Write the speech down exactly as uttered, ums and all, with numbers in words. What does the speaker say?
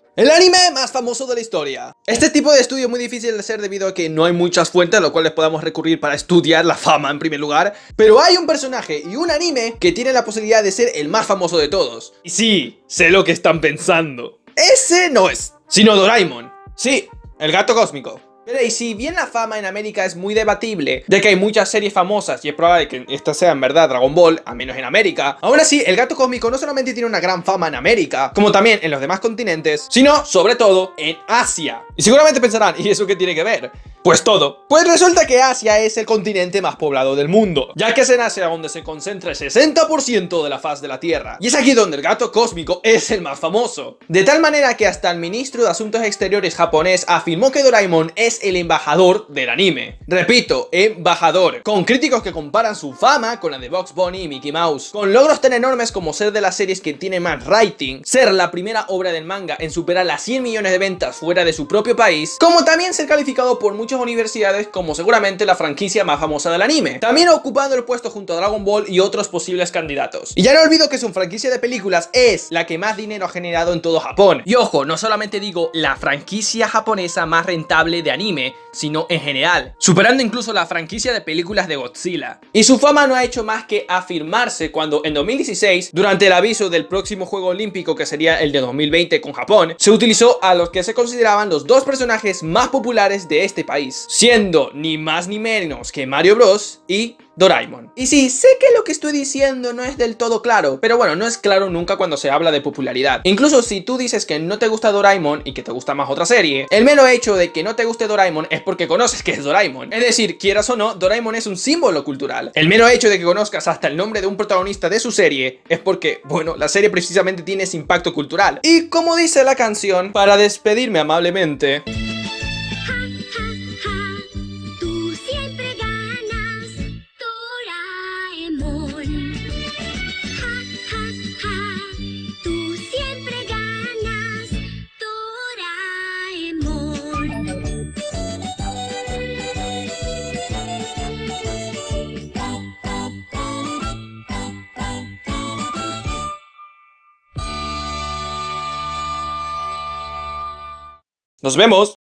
El anime más famoso de la historia. Este tipo de estudio es muy difícil de hacer debido a que no hay muchas fuentes a las cuales podamos recurrir para estudiar la fama en primer lugar. Pero hay un personaje y un anime que tiene la posibilidad de ser el más famoso de todos. Y sí, sé lo que están pensando. Ese no es, sino Doraemon. Sí, el gato cósmico. Pero y si bien la fama en América es muy debatible, de que hay muchas series famosas y es probable que esta sea en verdad Dragon Ball, al menos en América, aún así el gato cósmico no solamente tiene una gran fama en América, como también en los demás continentes, sino sobre todo en Asia. Y seguramente pensarán, ¿y eso qué tiene que ver? Pues todo. Pues resulta que Asia es el continente más poblado del mundo, ya que es en Asia donde se concentra el sesenta por ciento de la faz de la Tierra. Y es aquí donde el gato cósmico es el más famoso. De tal manera que hasta el ministro de Asuntos Exteriores japonés afirmó que Doraemon es el embajador del anime. Repito, embajador. Con críticos que comparan su fama con la de Bugs Bunny y Mickey Mouse. Con logros tan enormes como ser de las series que tiene más rating, ser la primera obra del manga en superar las cien millones de ventas fuera de su propio país, como también ser calificado por muchos universidades como seguramente la franquicia más famosa del anime, también ocupando el puesto junto a Dragon Ball y otros posibles candidatos. Y ya no olvido que su franquicia de películas es la que más dinero ha generado en todo Japón. Y ojo, no solamente digo la franquicia japonesa más rentable de anime, sino en general, superando incluso la franquicia de películas de Godzilla. Y su fama no ha hecho más que afirmarse cuando en dos mil dieciséis, durante el aviso del próximo juego olímpico que sería el de dos mil veinte con Japón, se utilizó a los que se consideraban los dos personajes más populares de este país, siendo ni más ni menos que Mario Bros y Doraemon. Y sí, sé que lo que estoy diciendo no es del todo claro, pero bueno, no es claro nunca cuando se habla de popularidad. Incluso si tú dices que no te gusta Doraemon y que te gusta más otra serie, el mero hecho de que no te guste Doraemon es porque conoces que es Doraemon. Es decir, quieras o no, Doraemon es un símbolo cultural. El mero hecho de que conozcas hasta el nombre de un protagonista de su serie es porque, bueno, la serie precisamente tiene ese impacto cultural. Y como dice la canción, para despedirme amablemente... Nos vemos.